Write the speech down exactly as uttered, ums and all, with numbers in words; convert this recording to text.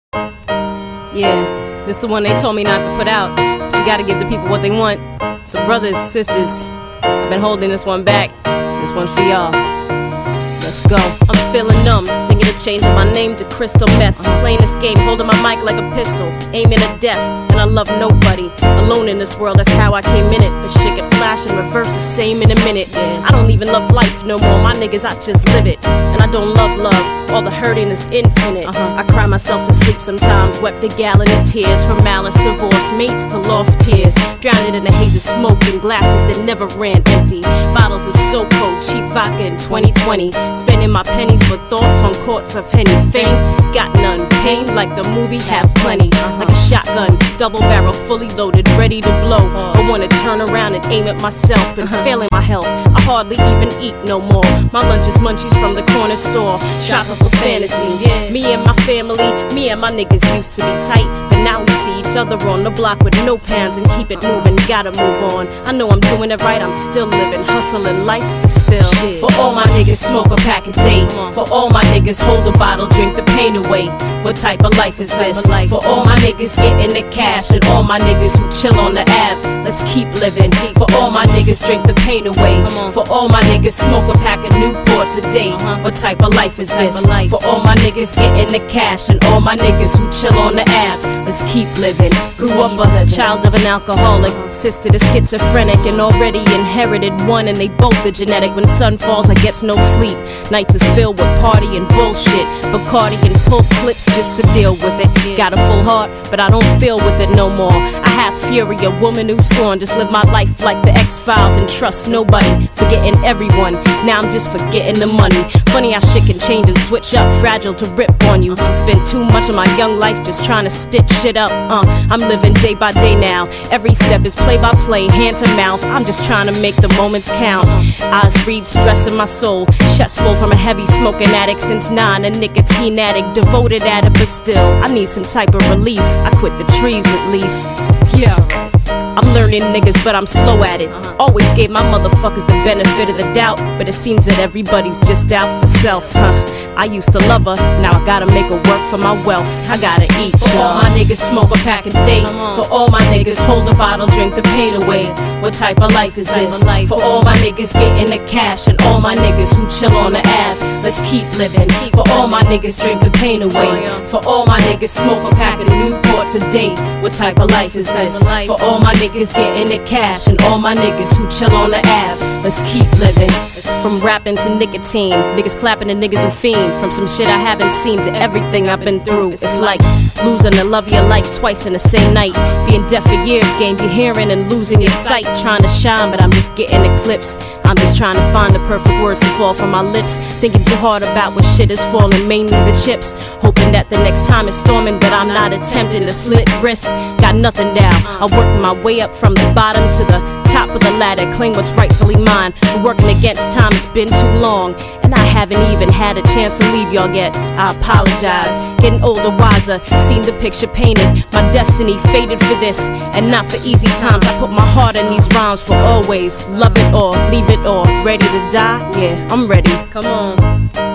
Yeah, this the one they told me not to put out. But you gotta give the people what they want. So brothers, sisters, I've been holding this one back. This one's for y'all. Let's go. I'm feeling numb, thinking of changing my name to Crystal Meth. Playing this game, holding my mic like a pistol, aiming at death. And I love nobody, alone in this world, that's how I came in it. But shit can flash and reverse the same in a minute. Yeah. I don't even love life no more, my niggas, I just live it. And I don't love love, all the hurting is infinite. uh-huh. I cry myself to sleep sometimes, wept a gallon of tears. From malice, divorce, mates to lost peers. Drowned in a haze of smoke and glasses that never ran empty. Bottles of SoCo, cheap vodka in twenty twenty. Spending my pennies for thoughts on courts of Henny. Fame, got none. Pain, like the movie, have plenty. Like a shotgun, double barrel, fully loaded, ready to blow. I wanna turn around and aim at myself, been failing my health. I hardly even eat no more. My lunch is munchies from the corner store. Tropical fantasy. Me and my family, me and my niggas used to be tight, but now we see each other on the block with no pants and keep it moving. Gotta move on. I know I'm doing it right, I'm still living, hustling life still. Shit. For all my niggas, smoke a pack a day. For all my niggas, hold a bottle, drink the pain away. What type of life is this? For all my niggas getting the cash and all my niggas who chill on the Ave, let's keep living. For all my niggas, drink the pain away. For all my niggas, smoke a pack of Newports a day. What type of life is this? For all my niggas getting the cash and all my niggas who chill on the Ave, let's keep living. Grew up a child of an alcoholic, sister to schizophrenic, and already inherited one, and they both are genetic. When sun falls, I gets no sleep. Nights is filled with party and bullshit, Bacardi and pull clips just to deal with it. Got a full heart, but I don't feel with it no more. I have fury, a woman who's scorned. Just live my life like the X-Files and trust nobody, forgetting everyone. Now I'm just forgetting the money. Funny how shit can change and switch up, fragile to rip on you. Spend too much of my young life just trying to stitch shit up. Uh, I'm living day by day now. Every step is play by play, hand to mouth. I'm just trying to make the moments count. Eyes read stress in my soul, chest full from a heavy smoking addict since nine. A nicotine addict, devoted at it, but still I need some type of release. I quit the trees at least. Yeah. I'm learning niggas, but I'm slow at it. Always gave my motherfuckers the benefit of the doubt, but it seems that everybody's just out for self, huh? I used to love her, now I gotta make her work for my wealth. I gotta eat, y'all. For all my niggas, smoke a pack a day. For all my niggas, hold a bottle, drink the pain away. What type of life is this? For all my niggas getting the cash and all my niggas who chill on the Ave, let's keep living. For all my niggas, drink the pain away. For all my niggas, smoke a pack of Newports a day. What type of life is this? For all my niggas getting the cash and all my niggas who chill on the Ave, let's keep living. From rapping to nicotine, niggas clapping to niggas who fiend. From some shit I haven't seen to everything I've been through. It's like losing the love of your life twice in the same night. Being deaf for years gained your hearing and losing your sight. Trying to shine, but I'm just getting eclipsed. I'm just trying to find the perfect words to fall from my lips. Thinking too hard about what shit is falling, mainly the chips. Hoping that the next time it's storming that I'm not attempting to slit wrists. Got nothing down, I worked my way up from the bottom to the top of the ladder, claim what's rightfully mine. But working against time, it's been too long, and I haven't even had a chance to leave y'all yet. I apologize. Getting older, wiser, seen the picture painted. My destiny faded for this, and not for easy times. I put my heart in these rhymes for always. Love it or leave it or ready to die? Yeah, I'm ready. Come on.